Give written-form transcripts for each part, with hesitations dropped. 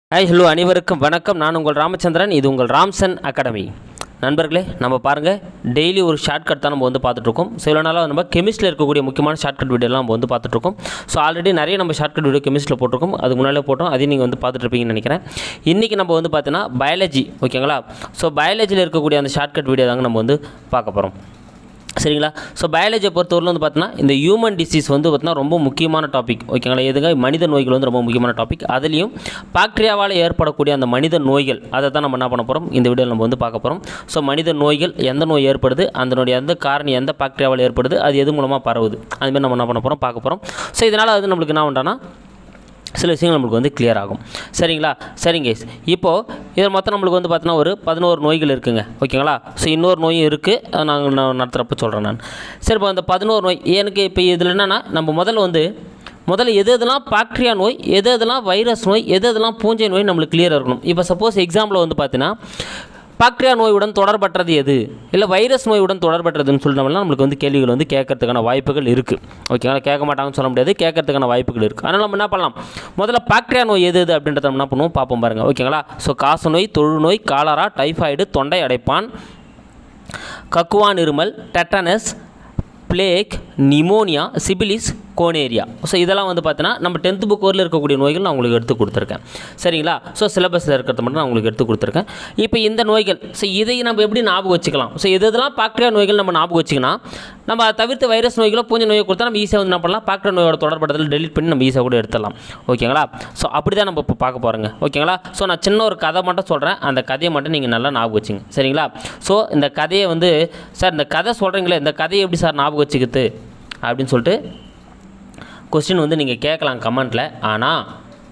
Hi hello அனைவருக்கும் வணக்கம். நான் உங்கள் ராமச்சந்திரன். இது உங்கள் ராம்சன் அகாடமி. நண்பர்களே, நம்ம பாருங்கள், டெய்லி ஒரு ஷார்ட்கட் தான் நம்ம வந்து பார்த்துட்ருக்கோம். சில நாளாக நம்ம கெமிஸ்ட்ரியில் இருக்கக்கூடிய முக்கியமான ஷார்ட்கட் வீடியோலாம் நம்ம வந்து பார்த்துட்ருக்கோம். ஸோ ஆல்ரெடி நிறைய நம்ம ஷார்ட்கட் வீடியோ கெமிஸ்ட்ரியில் போட்டிருக்கோம். அதுக்கு முன்னாலே போட்டோம், அதையும் நீங்கள் வந்து பார்த்துட்ருப்பீங்கன்னு நினைக்கிறேன். இன்றைக்கி நம்ம வந்து பார்த்தீங்கன்னா பயாலஜி, ஓகேங்களா? ஸோ பயாலஜியில் இருக்கக்கூடிய அந்த ஷார்ட்கட் வீடியோ தாங்க நம்ம வந்து பார்க்க போகிறோம், சரிங்களா? ஸோ பயாலஜியை பொறுத்தவரையில் வந்து பார்த்தீங்கன்னா இந்த ஹியூமன் டிசீஸ் வந்து பார்த்தீங்கன்னா ரொம்ப முக்கியமான டாபிக், ஓகேங்களா? எதுங்க, மனித நோய்கள் வந்து ரொம்ப முக்கியமான டாபிக். அதுலேயும் பாக்டீரியாவால் ஏற்படக்கூடிய அந்த மனித நோய்கள், அதை தான் நம்ம என்ன பண்ண போகிறோம், இந்த வீடியோவில் நம்ம வந்து பார்க்க போகிறோம். ஸோ மனித நோய்கள், எந்த நோய் ஏற்படுது, அதனுடைய எந்த காரணம் எந்த பாக்டீரியாவால் ஏற்படுது, அது எது மூலமாக பரவுது, அதுமாதிரி நம்ம என்ன பண்ண போகிறோம், பார்க்க போகிறோம். ஸோ இதனால் அது நம்மளுக்கு என்ன பண்ணுறோன்னா சில விஷயங்கள் நம்மளுக்கு வந்து கிளியர் ஆகும், சரிங்களா? சரிங்க. இப்போது இதில் மொத்தம் நம்மளுக்கு வந்து பார்த்தீங்கன்னா ஒரு 11 நோய்கள் இருக்குங்க, ஓகேங்களா? ஸோ இன்னொரு நோயும் இருக்குது, அதை நான் நடத்துகிறப்ப சொல்கிறேன் நான். சரி, இப்போ அந்த 11 நோய் எனக்கு இப்போ இதில் என்னென்னா, நம்ம முதல்ல எது எதெல்லாம் பாக்டீரியா நோய், எது எதெல்லாம் வைரஸ் நோய், எது எதெல்லாம் பூஞ்சை நோய் நம்மளுக்கு கிளியர் இருக்கணும். இப்போ சப்போஸ் எக்ஸாம்பிள் வந்து பார்த்தீங்கன்னா பாக்டீரியா நோயுடன் தொடர்பற்றது எது, இல்லை வைரஸ் நோயுடன் தொடர்பற்றதுன்னு சொல்லிட்டோம்னா நம்மளுக்கு வந்து கேள்விகள் வந்து கேட்கறதுக்கான வாய்ப்புகள் இருக்குது, ஓகேங்களா? கேட்க மாட்டாங்கன்னு சொல்ல முடியாது, கேட்கறதுக்கான வாய்ப்புகள் இருக்குது. அதனால் நம்ம என்ன பண்ணலாம், முதல்ல பாக்டீரியா நோய் எது அப்படின்றத நம்ம என்ன பண்ணுவோம் பார்ப்போம் பாருங்கள், ஓகேங்களா? ஸோ காச நோய், தொழுநோய், காலரா, டைஃபாய்டு, தொண்டை அடைப்பான், கக்குவான் இருமல், tetanus, plague, pneumonia, syphilis, gonorrhoea. So இதெல்லாம் வந்து பார்த்தீங்கன்னா நம்ம 10th புக் வரையில் இருக்கக்கூடிய நோய்கள் நான் உங்களுக்கு எடுத்து கொடுத்துருக்கேன், சரிங்களா? ஸோ சிலபஸில் இருக்கிறத மட்டும் நான் உங்களுக்கு எடுத்து கொடுத்துருக்கேன். இப்போ இந்த நோய்கள், ஸோ இதை நம்ம எப்படி ஞாபகம் வச்சுக்கலாம்? ஸோ இதெல்லாம் பாக்டீரியா நோய்கள் நம்ம ஞாபகம் வச்சுக்கலாம். நம்ம அதை தவிர்த்து வைரஸ் நோய்களோ பூஞ்சை நோயை கொடுத்தா நம்ம ஈஸியாக வந்து என்ன பண்ணலாம், பாக்டீரியா நோயோட தொடர்படுத்தல் டெலிட் பண்ணி நம்ம ஈஸியாக கூட எடுத்துடலாம், ஓகேங்களா? ஸோ அப்படி தான் நம்ம இப்போ பார்க்க போகிறோங்க, ஓகேங்களா? ஸோ நான் சின்ன ஒரு கதை மட்டும் சொல்கிறேன், அந்த கதையை மட்டும் நீங்கள் நல்லா ஞாபகம் வச்சுங்க, சரிங்களா? ஸோ இந்த கதையை வந்து, சார் இந்த கதை சொல்கிறீங்களே, இந்த கதையை எப்படி சார் ஞாபகம் வச்சுக்கிது அப்படின்னு சொல்லிட்டு கொஸ்டின் வந்து நீங்கள் கேட்கலாம் கமெண்ட்டில். ஆனால்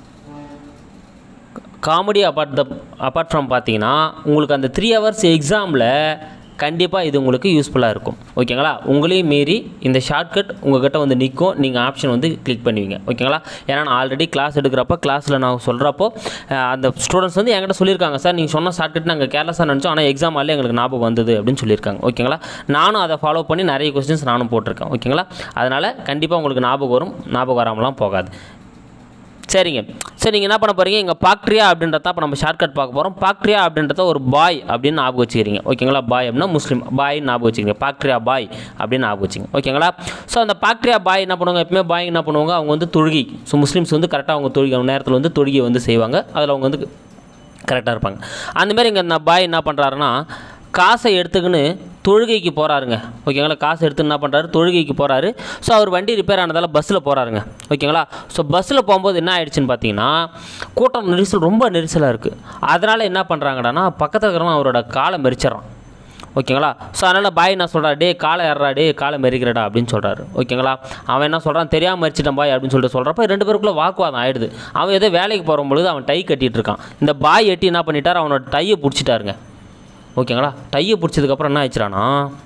காமெடி அப்பார்ட் ஃப்ரம் பார்த்தீங்கன்னா உங்களுக்கு அந்த 3 hours எக்ஸாமில் கண்டிப்பாக இது உங்களுக்கு யூஸ்ஃபுல்லாக இருக்கும், ஓகேங்களா? உங்களையும் மீறி இந்த ஷார்ட்கட் உங்கள்கிட்ட வந்து நிற்கும், நீங்கள் ஆப்ஷன் வந்து கிளிக் பண்ணுவீங்க, ஓகேங்களா? ஏன்னா நான் ஆல்ரெடி கிளாஸ் எடுக்கிறப்ப, கிளாஸில் நான் சொல்கிறப்போ அந்த ஸ்டூடெண்ட்ஸ் வந்து என்கிட்ட சொல்லியிருக்காங்க, சார் நீங்கள் சொன்ன ஷார்ட்கட் நாங்கள் கேர்லெஸ்ஸாக நினச்சோம், ஆனால் எக்ஸாம் ஆலே எங்களுக்கு ஞாபகம் வந்தது அப்படின்னு சொல்லியிருக்காங்க, ஓகேங்களா? நானும் அதை ஃபாலோ பண்ணி நிறைய கொஸ்டின்ஸ் நானும் போட்டிருக்கேன், ஓகேங்களா? அதனால் கண்டிப்பாக உங்களுக்கு ஞாபகம் வரும், ஞாபகம் வராமலாம் போகாது, சரிங்க. சரி, நீங்கள் என்ன பண்ண போகிறீங்க, இங்கே பாக்டீரியா அப்படின்றத இப்போ நம்ம ஷார்ட்கட் பார்க்க போகிறோம். பாக்டீரியா அப்படின்றத ஒரு பாய் அப்படின்னு ஞாபகம் வச்சுக்கிறீங்க, ஓகேங்களா? பாய் அப்படின்னா முஸ்லீம், பாய் ஞாபகம் வச்சுக்கிறீங்க, பாக்டீரியா பாய் அப்படின்னு ஞாபகம் வச்சுங்க, ஓகேங்களா? ஸோ அந்த பாக்டீரியா பாய் என்ன பண்ணுவாங்க, எப்பவுமே பாய் என்ன பண்ணுவாங்க, அவங்க வந்து தொழுகை, ஸோ முஸ்லீம்ஸ் வந்து கரெக்டாக அவங்க தொழுகை நேரத்தில் வந்து தொழுகை வந்து செய்வாங்க, அதில் அவங்க வந்து கரெக்டாக இருப்பாங்க. அந்தமாதிரி இங்கே இந்த பாய் என்ன பண்ணுறாருன்னா காசை எடுத்துக்கின்னு தொழுகைக்கு போகிறாருங்க, ஓகேங்களா? காசு எடுத்து என்ன பண்ணுறாரு, தொழுகைக்கு போகிறாரு. ஸோ அவர் வண்டி ரிப்பேர் ஆனதால் பஸ்ஸில் போகிறாருங்க, ஓகேங்களா? ஸோ பஸ்ஸில் போகும்போது என்ன ஆகிடுச்சின்னு பார்த்தீங்கன்னா கூட்டம் நெரிசல், ரொம்ப நெரிசலாக இருக்குது. அதனால் என்ன பண்ணுறாங்கடான்னா பக்கத்தில் இருக்கிறவங்க அவரோட காலை மெரிச்சிட்றான், ஓகேங்களா? ஸோ அதனால் பாய் என்ன சொல்கிறார், டே காலை ஏறா, டே காலை மெரிக்கிறடா அப்படின்னு சொல்கிறாரு, ஓகேங்களா? அவன் என்ன சொல்கிறான், தெரியாமல் மறிச்சிட்டான் பாய் அப்படின்னு சொல்லிட்டு சொல்கிறப்ப 2 பேருக்குள்ளே வாக்குவாதம் ஆகிடுது. அவன் ஏதோ வேலைக்கு போகும்பொழுது அவன் டை கட்டிகிட்டு இருக்கான். இந்த பாய் எட்டி என்ன பண்ணிட்டார், அவனோட டையை பிடிச்சிட்டாருங்க, ஓகேங்களா? டையை பிடிச்சதுக்கப்புறம் என்ன ஆயிடுச்சுறானா,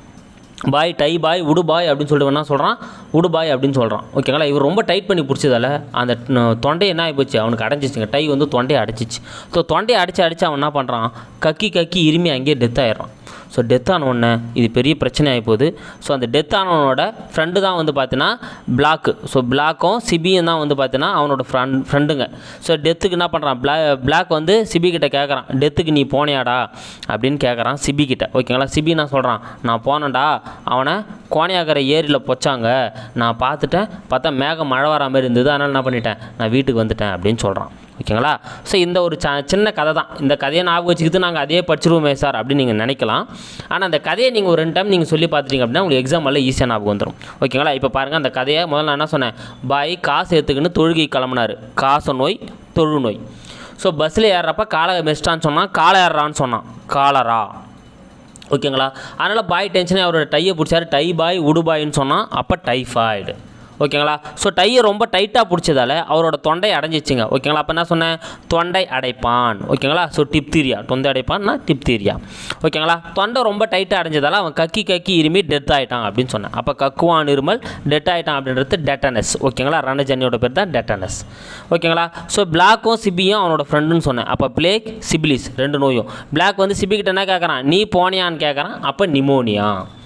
பாய் டை பாய் உடு பாய் அப்படின்னு சொல்லிட்டு என்ன சொல்கிறான், உடு பாய் அப்படின்னு சொல்கிறான், ஓகேங்களா? இவர் ரொம்ப டைட் பண்ணி பிடிச்சதால அந்த தொண்டையை என்ன ஆகிப்போச்சு, அவனுக்கு அடைஞ்சிச்சுங்க, டை வந்து தொண்டையை அடைச்சிச்சு. ஸோ தொண்டையை அடித்து அவன் என்ன பண்ணுறான், கக்கி இருமி அங்கேயே டெத் ஆகிடுறான். ஸோ டெத் ஆனவுடனே இது பெரிய பிரச்சனை ஆகி போகுது. ஸோ அந்த டெத் ஆனவனோட ஃப்ரெண்டு தான் வந்து பார்த்தீங்கன்னா பிளாக்கு. ஸோ பிளாக்கும் சிபியும் தான் வந்து பார்த்தீங்கன்னா அவனோட ஃப்ரெண்டுங்க. ஸோ டெத்துக்கு என்ன பண்ணுறான், பிளாக் வந்து சிபி கிட்ட கேட்குறான், டெத்துக்கு நீ போனியாடா அப்படின்னு கேட்குறான் சிபி கிட்ட, ஓகேங்களா? சிபி என்ன சொல்கிறான், நான் போனேன்டா, அவனை கோணையாகரை ஏரியில் பொச்சாங்க, நான் பார்த்தா மேகம் மழை வர மாதிரி இருந்தது, அதனால் என்ன பண்ணிட்டேன், நான் வீட்டுக்கு வந்துட்டேன் அப்படின்னு சொல்கிறான், ஓகேங்களா? ஸோ இந்த ஒரு சின்ன கதை தான். இந்த கதையை ஞாபகம் வச்சுக்கிட்டு நாங்கள் அதே படிச்சிருவோமே சார் அப்படின்னு நீங்கள் நினைக்கலாம். ஆனால் அந்த கதையை நீங்கள் ஒரு 2 டைம் நீங்கள் சொல்லி பார்த்துட்டீங்க அப்படின்னா உங்களுக்கு எக்ஸாம் எல்லாம் ஈஸியாக ஞாபகம் வந்துடும், ஓகேங்களா? இப்போ பாருங்கள், அந்த கதையை முதல்ல நான் என்ன சொன்னேன், பாய் காசு எடுத்துக்கின்னு தொழுகை கிளம்புனார், காச நோய், தொழு நோய். ஸோ பஸ்ஸில் ஏறுறப்ப காலை மெஸ்டான்னு சொன்னான், காலை ஏறான்னு சொன்னான், காலரா, ஓகேங்களா? அதனால் பாய் டென்ஷனே அவரோட டையை பிடிச்சாரு, டை பாய் உடு பாயின்னு சொன்னான், அப்போ டைஃபாய்டு, ஓகேங்களா? ஸோ டையை ரொம்ப டைட்டாக பிடிச்சதால அவரோட தொண்டை அடைஞ்சிச்சிங்க, ஓகேங்களா? அப்போ என்ன சொன்னேன், தொண்டை அடைப்பான், ஓகேங்களா? ஸோ டிப்தீரியா, தொண்டை அடைப்பான்னா டிப்தீரியா, ஓகேங்களா? தொண்டை ரொம்ப டைட்டாக அடைஞ்சதால் அவன் கக்கி இருமி டெத் ஆகிட்டான் அப்படின்னு சொன்னேன். அப்போ கக்குவான் இருமல் டெத் ஆகிட்டான் அப்படின்றது டெட்டனஸ், ஓகேங்களா? ரணஜன்னியோட பேர் தான் டெட்டனஸ், ஓகேங்களா? ஸோ பிளாக்கும் சிபியும் அவனோட ஃப்ரெண்டுன்னு சொன்னேன். அப்போ பிளேக், சிபிலிஸ் 2 நோயும். பிளாக் வந்து சிபி கிட்ட என்ன கேட்குறான், நீ போனியான்னு கேட்குறான், அப்போ நிமோனியா,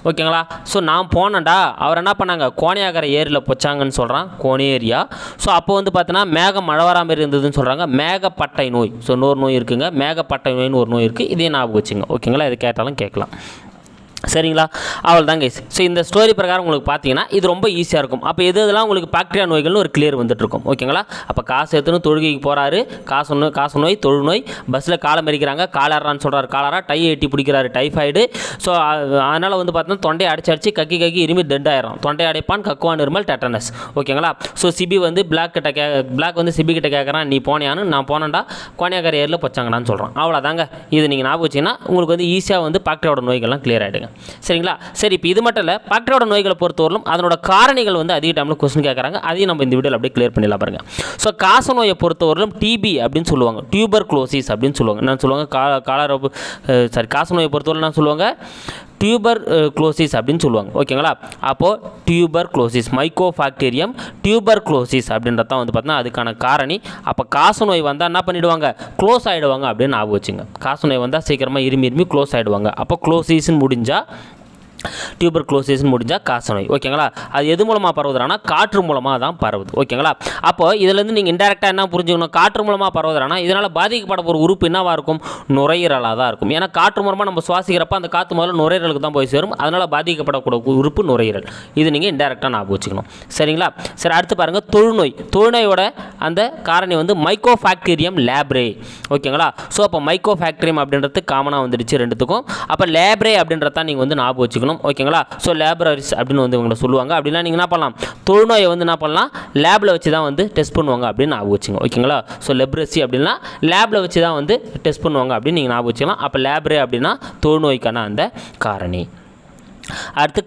ஓகேங்களா. ஸோ நான் போனேன்டா, அவர் என்ன பண்ணாங்க, கோணியாக்கரை ஏரியில் போச்சாங்கன்னு சொல்கிறான், கோனேரியா. ஸோ அப்போ வந்து பார்த்தீங்கன்னா மேகம் மழை வராமல் இருந்ததுன்னு சொல்கிறாங்க, மேகப்பட்டை நோய். ஸோ இன்னொரு நோய் இருக்குங்க, மேகப்பட்டை நோயின்னு ஒரு நோய் இருக்குது, இதே ஞாபகம் வச்சுங்க. ஓகேங்களா, இது கேட்டாலும் கேட்கலாம். சரிங்களா, அவள் தாங்க. ஸோ இந்த ஸ்டோரி பிரகாரம் உங்களுக்கு பார்த்தீங்கன்னா இது ரொம்ப ஈஸியாக இருக்கும். அப்போ இதெல்லாம் உங்களுக்கு பாக்டீரியா நோய்கள்னு ஒரு கிளியர் வந்துட்டு இருக்கும். ஓகேங்களா, அப்போ காசு எடுத்துன்னு தொழுகைக்கு போகிறாரு, காசு நோய் தொழுநோய், பஸ்ஸில் காலை மறிக்கிறாங்க, காலரான்னு சொல்கிறார் காலரா, டை எட்டி பிடிக்கிறாரு டைஃபாய்டு. ஸோ அதனால் வந்து பார்த்தீங்கன்னா தொண்டையை அடிச்சு கக்கி இருமி டெட் ஆயிரும். தொண்டை அடைப்பான், கக்குவான் இருமல், டெட்டனஸ். ஓகேங்களா. ஸோ சிபி வந்து பிளாக் வந்து சிபி கிட்ட கேட்குறான், நீ போனியான்னு. நான் போனேன்டா, கோனியாக்கரை ஏரியில் போச்சாங்கடான்னு சொல்கிறான். அவ்வளோதாங்க. இது நீங்கள் ஞாபகம் வச்சிங்கன்னா உங்களுக்கு வந்து ஈஸியாக வந்து பாக்டீரியாவோட நோய்கள்லாம் கிளியர் ஆகிடுங்க. சரிங்களா. சரி, இப்போ இது மட்டும் இல்லை, பாக்டீரியாவோட நோய்களை பொறுத்தவரையிலும் அதனோட காரணிகள் வந்து அதிக டைமில் கொஸ்டின் கேட்குறாங்க, அதையும் நம்ம இந்த வீடியோவில் அப்படியே கிளியர் பண்ணிடலாம் பாருங்க. ஸோ காச நோயை பொறுத்தவரையிலும் டிபி அப்படின்னு சொல்லுவாங்க, டியூபர்குலோசிஸ் அப்படின்னு சொல்லுவாங்க. என்ன சொல்லுவாங்க, காச நோயை பொறுத்தவரை என்ன சொல்லுவாங்க, டியூபர்குலோசிஸ் அப்படின்னு சொல்லுவாங்க. ஓகேங்களா. அப்போது டியூபர்குலோசிஸ், மைக்கோபாக்டீரியம் டியூபர்குலோசிஸ் அப்படின்றது தான் வந்து பார்த்தீங்கன்னா அதுக்கான காரணி. அப்போ காச நோய் வந்தால் என்ன பண்ணிவிடுவாங்க, க்ளோஸ் ஆகிடுவாங்க அப்படின்னு ஞாபகம் வச்சுங்க. காச நோய் வந்தால் சீக்கிரமாக இருமி க்ளோஸ் ஆகிடுவாங்க. அப்போ க்ளோசிஸ்ன்னு முடிஞ்சால் டியூபர்குலோசிஸ் முடிஞ்சால் காசநோய். ஓகேங்களா. அது எது மூலமாக பரவுதுனா காற்று மூலமாக தான் பரவுது. ஓகேங்களா. அப்போ இதுலேருந்து நீங்கள் இன்டெரக்டாக என்ன புரிஞ்சுக்கணும், காற்று மூலமாக பரவுதுனா இதனால் பாதிக்கப்பட ஒரு உறுப்பு என்னவாக இருக்கும், நுரையீரலாக தான் இருக்கும். ஏன்னா காற்று மூலமாக நம்ம சுவாசிக்கிறப்ப அந்த காற்று முதல்ல நுரையீரலுக்கு தான் போய் சேரும். அதனால் பாதிக்கப்படக்கூடிய உறுப்பு நுரையீரல். இது நீங்கள் இன்டெரக்டாக ஞாபகம் வச்சுக்கணும். சரிங்களா. சரி, அடுத்து பாருங்கள், தொழுநோய். தொழுநோயோட அந்த காரணி வந்து மைக்கோபாக்டீரியம் லேப்ரே. ஓகேங்களா. ஸோ அப்போ மைக்கோபாக்டீரியம் அப்படின்றது காமனாக வந்துடுச்சு ரெண்டுத்துக்கும். அப்போ லேப்ரே அப்படின்றதான் நீங்கள் வந்து ஞாபகம் வச்சுக்கணும். ஓகேங்களா. ஸோ லேபரரிஸ் அப்படின்னு வந்து இவங்களை சொல்லுவாங்க. அப்படின்னா நீங்கள் என்ன பண்ணலாம், தொழுநோயை வந்து என்ன பண்ணலாம், லேபில் வச்சு தான் வந்து டெஸ்ட் பண்ணுவாங்க அப்படின்னு ஞாபகம் வச்சுங்க. ஓகேங்களா. ஸோ லெப்ரசி அப்படின்னா லேபில் வச்சு தான் வந்து டெஸ்ட் பண்ணுவாங்க அப்படின்னு நீங்கள் ஞாபகம் வச்சுக்கலாம். அப்போ லேப்ரே அப்படின்னா தொழுநோய்க்கான அந்த காரணி. அடுத்து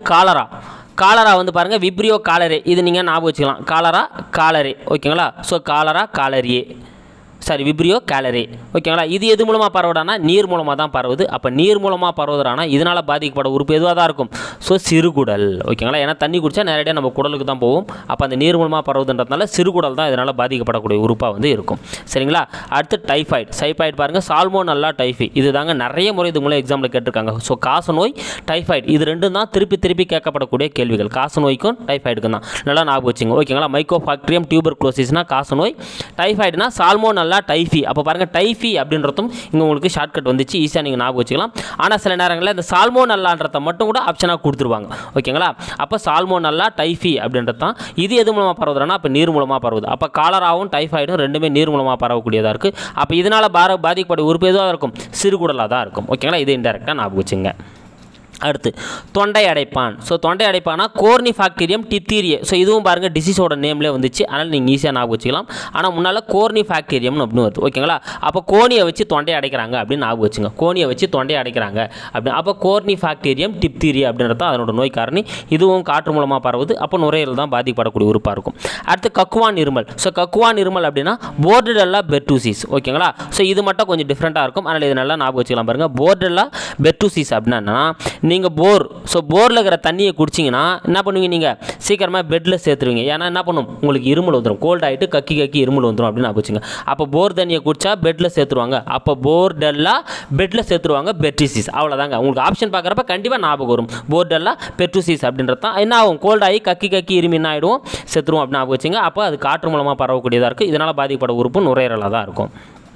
காலரா வந்து பாருங்கள், விப்ரியோ காலரே. இது நீங்கள் ஞாபகம் வச்சுக்கலாம், காலரே. ஓகேங்களா. ஸோ காலரியே, சாரி, விப்ரியோ காலரே. ஓகேங்களா. இது எது மூலமாக பரவுடானா நீர் மூலமாக தான் பரவுது. அப்போ நீர் மூலமாக பரவுதுறானா இதனால் பாதிக்கப்பட உறுப்பு எதுவாக தான் இருக்கும், ஸோ சிறுகுடல். ஓகேங்களா. ஏன்னா தண்ணி குடித்தா நேரடியாக நம்ம குடலுக்கு தான் போகும். அப்போ அந்த நீர் மூலமாக பரவுதுன்றதுனால சிறுகுடல் தான் இதனால் பாதிக்கப்படக்கூடிய உறுப்பாக வந்து இருக்கும். சரிங்களா. அடுத்து டைஃபாய்டு பாருங்கள், சால்மோனெல்லா டைஃபி. இது தாங்க நிறைய முறை இது மூலம் எக்ஸாம்பிள் கேட்டிருக்காங்க. ஸோ காசநோய், டைஃபாய்டு, இது ரெண்டும் தான் திருப்பி கேட்கப்படக்கூடிய கேள்விகள். காசநோய்க்கும் டைஃபாய்டுக்கும் தான் நல்லா ஞாபகம் வச்சுங்க. ஓகேங்களா. மைக்கோபாக்டீரியம் டியூபர்குலோசிஸ்னா காசநோய், டைஃபாய்டுனா சால்மோனெல்லா டைஃபி. அப்போ பாருங்கள், டைஃபி அப்படின்றதும் இங்கே உங்களுக்கு ஷார்ட்கட் வந்துச்சு, ஈஸியாக நீங்கள் ஞாபகம் வச்சுக்கலாம். ஆனால் சில நேரங்களில் இந்த சால்மோனெல்லான்றதை மட்டும் கூட ஆப்ஷனாக கொடுத்துருவாங்க. ஓகேங்களா. அப்போ சால்மோனெல்லா டைஃபி அப்படின்றது தான். இது எது மூலமாக பரவுதுன்னா அப்போ நீர் மூலமாக பரவுது. அப்போ காலராவும் டைஃபாய்டும் ரெண்டுமே நீர் மூலமாக பரவக்கூடியதாக இருக்குது. அப்போ இதனால் பாதிக்கப்பட்ட உறுப்பு எதுவாக இருக்கும், சிறுகுடலாக தான் இருக்கும். ஓகேங்களா. இது இன்டெரக்டாக ஞாபகம் வச்சுங்க. அடுத்து தொண்டை அடைப்பான். ஸோ தொண்டை அடைப்பானா கோர்னிஃபாக்டீரியம் டிப்தீரியே. ஸோ இதுவும் பாருங்கள் டிசீஸோட நேம்லேயே வந்துச்சு, அதனால் நீங்கள் ஈஸியாக ஞாபகம் வச்சுக்கலாம். ஆனால் முன்னால் கோர்னிஃபாக்டீரியம்னு அப்படின்னு வருது. ஓகேங்களா. அப்போ கோனியை வச்சு தொண்டையை அடைக்கிறாங்க அப்படின்னு ஞாபகம் வச்சுங்க. கோனியை வச்சு தொண்டையை அடைக்கிறாங்க அப்படின்னு. அப்போ கோர்னிஃபாக்டீரியம் டிப்தீரியா அப்படின்றது அதனோட நோய் காரணி. இதுவும் காற்று மூலமாக பரவுது. அப்போ நுரையீரல் தான் பாதிக்கப்படக்கூடிய உறுப்பாக இருக்கும். அடுத்து கக்குவான் இருமல். ஸோ கக்குவான் இருமல் அப்படின்னா போர்டெல்லா பெர்டூசிஸ். ஓகேங்களா. ஸோ இது மட்டும் கொஞ்சம் டிஃப்ரெண்ட்டாக இருக்கும், அதனால் இது நல்லா ஞாபகம் வச்சுக்கலாம். பாருங்கள், போர்டெல்லா பெர்டூசிஸ் அப்படின்னா நீங்கள் போரில் இருக்கிற தண்ணியை குடிச்சிங்கன்னா என்ன பண்ணுவீங்க, நீங்கள் சீக்கிரமாக பெட்டில் சேர்த்துருவீங்க. ஏன்னா என்ன பண்ணும், உங்களுக்கு இருமல் வந்துடும், கோல்ட் ஆகிட்டு கக்கி இருமல் வந்துடும் அப்படின்னு வச்சுங்க. அப்போ போர் தண்ணியை குடிச்சா பெட்டில் சேர்த்துருவாங்க. அப்போ போர்டெல்லா பெட்டில் சேர்த்துருவாங்க பெர்டூசிஸ். அவ்வளோதாங்க. உங்களுக்கு ஆப்ஷன் பார்க்குறப்ப கண்டிப்பாக ஞாபகம் வரும், போர்டெல்லா பெர்டூசிஸ் அப்படின்றது தான். என்ன ஆகும், கோல்ட் ஆகி கக்கி இருமி என்ன ஆகிடும், செத்துருவோம் அப்படின்னு ஞாபகம் வச்சுங்க. அப்போ அது காற்று மூலமாக பரவக்கூடியதாக இருக்குது. இதனால் பாதிக்கப்பட உறுப்பு நுரையீரலாக தான் இருக்கும்.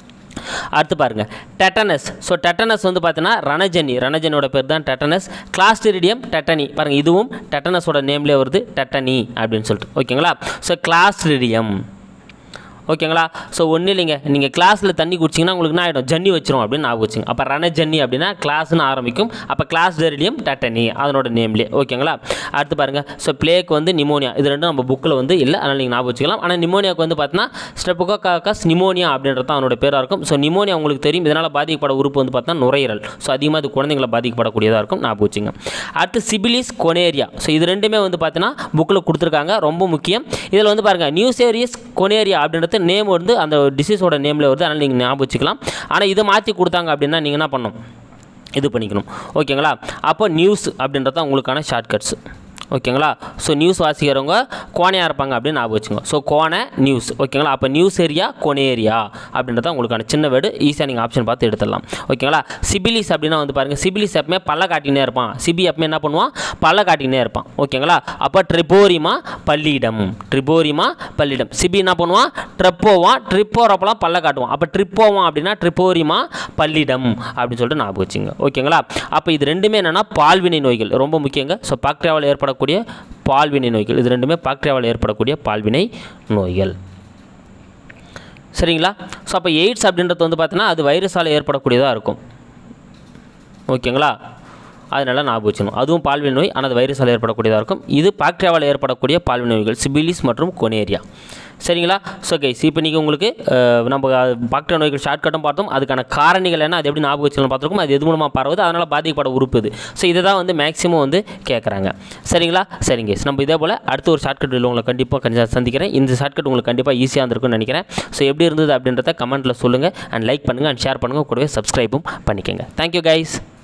அடுத்து பாருங்க, டெட்டனஸ். ஸோ டெட்டனஸ் வந்து பார்த்தீங்கன்னா ரணஜனியோட பேர் தான் டெட்டனஸ். Clostridium tetany. பாருங்கள், இதுவும் டெட்டனஸோட நேம்லேயே வருது, டெட்டனி அப்படின்னு சொல்லிட்டு. ஓகேங்களா. So Clostridium. ஓகேங்களா. ஸோ ஒன்றும் இல்லைங்க, நீங்கள் கிளாஸில் தண்ணி குடிச்சிங்கன்னா உங்களுக்கு என்ன ஆகிடும், ஜன்னி வச்சிரும் அப்படின்னு ஞாபகம் வச்சுங்க. அப்போ ரணஜன்னி அப்படின்னா கிளாஸ்னு ஆரம்பிக்கும். அப்போ கிளாஸ்ட்ரிடியம் டெட்டனி அதனோட நேம்லேயே. ஓகேங்களா. அடுத்து பாருங்கள், ஸோ பிளேக்கு வந்து நிமோனியா. இது ரெண்டும் நம்ம புக்கில் வந்து இல்லை, அதனால் நீங்கள் ஞாபகம் வச்சுக்கலாம். ஆனால் நிமோனியாவுக்கு வந்து பார்த்தீங்கன்னா ஸ்ட்ரெப்டோகாக்கஸ் நிமோனியா அப்படின்றது தான் அதனோட பேராக இருக்கும். ஸோ நிமோனியா உங்களுக்கு தெரியும், இதனால் பாதிக்கப்பட உறுப்பு வந்து பார்த்தீங்கன்னா நுரையீரல். ஸோ அதிகமாக இது குழந்தைங்களை பாதிக்கப்படக்கூடியதாக இருக்கும், ஞாபகம் வச்சுங்க. அடுத்து சிபிலிஸ் கொனேரியா. ஸோ இது ரெண்டுமே வந்து பார்த்தீங்கன்னா புக்கில் கொடுத்துருக்காங்க, ரொம்ப முக்கியம். இதில் வந்து பாருங்கள், நியூசேரியஸ் கொனேரியா அப்படின்றது நேம் வந்து அந்த டிசீஸோட நேமில் வருது, அதனால் நீங்கள் ஞாபகம் வச்சுக்கலாம். ஆனால் இதை மாற்றி கொடுத்தாங்க அப்படின்னா நீங்கள் என்ன பண்ணணும், இது பண்ணிக்கணும். ஓகேங்களா. அப்போ நியூஸ் அப்படின்றது தான் உங்களுக்கான ஷார்ட்கட்ஸ். ஓகேங்களா. ஸோ நியூஸ் வாசிக்கிறவங்க கோணையாக இருப்பாங்க அப்படின்னு ஞாபகம் வச்சுங்க. ஸோ கோணை நியூஸ். ஓகேங்களா. அப்போ நியூஸ் ஏரியா கோனேரியா அப்படின்றத உங்களுக்கான சின்ன வேர்டு. ஈஸியாக நீங்கள் ஆப்ஷன் பார்த்து எடுத்துடலாம். ஓகேங்களா. சிபிலிஸ் அப்படின்னா வந்து பாருங்கள், சிபிலிஸ் எப்பவுமே பல்ல காட்டினே இருப்பான். சிபி எப்பவுமே என்ன பண்ணுவான், பல்ல காட்டினே இருப்பான். ஓகேங்களா. அப்போ ட்ரிபோரிமா பள்ளியிடம், ட்ரிபோரிமா பள்ளியிடம். சிபி என்ன பண்ணுவான், ட்ரிப் போவான், ட்ரிப் போகிறப்பெல்லாம் பல்ல காட்டுவான். அப்போ ட்ரிப் போவான் அப்படின்னா ட்ரிபோரிமா பள்ளியிடம் அப்படின்னு சொல்லிட்டு ஞாபகம் வச்சுங்க. ஓகேங்களா. அப்போ இது ரெண்டுமே என்னென்னா பால்வினை நோய்கள், ரொம்ப முக்கியங்க. ஸோ பாக்டீரியாவால் ஏற்படக்கூடிய பால்வினை நோய்கள், இது ரெண்டுமே பாக்டீரியாவால் ஏற்படக்கூடிய பால்வினை நோய்கள். சரிங்களா. ஸோ அப்போ எய்ட்ஸ் அப்படின்றது வந்து பார்த்தீங்கன்னா அது வைரஸால் ஏற்படக்கூடியதாக இருக்கும். ஓகேங்களா. அதனால் ஞாபகம் வச்சுக்கணும். அதுவும் பால்வினை நோய், ஆனால் அது வைரஸால் ஏற்படக்கூடியதாக இருக்கும். இது பாக்டீரியாவால் ஏற்படக்கூடிய பால்வினை நோய்கள், சிபிலிஸ் மற்றும் கொனேரியா. சரிங்களா. ஸோ கைஸ், இப்போ நீங்கள் உங்களுக்கு நம்ம பாக்டீரியா நோய்கள் ஷார்ட்கட்டும் பார்த்தோம், அதுக்கான காரணிகள் என்ன, அது எப்படி ஞாபகம் வச்சுக்கணும் பார்த்துருக்கோம், அது எது மூலமாக பரவுது, அதனால் பாதிக்கப்பட உறுப்பு இது. ஸோ இதை தான் வந்து மேக்ஸிமம் வந்து கேட்குறாங்க. சரிங்களா. சரிங்க கைஸ், நம்ம இதே போல் அடுத்த ஒரு ஷார்ட்கட் வீடியோ உங்களை கண்டிப்பாக சந்திக்கிறேன். இந்த ஷார்ட்கட் உங்களுக்கு கண்டிப்பாக ஈஸியாக இருந்திருக்கும்னு நினைக்கிறேன். ஸோ எப்படி இருந்தது அப்படின்றத கமெண்ட்டில் சொல்லுங்கள். அண்ட் லைக் பண்ணுங்கள், அண்ட் ஷேர் பண்ணுங்கள், கூடவே சப்ஸ்கிரைபும் பண்ணிக்கோங்க. Thank you guys.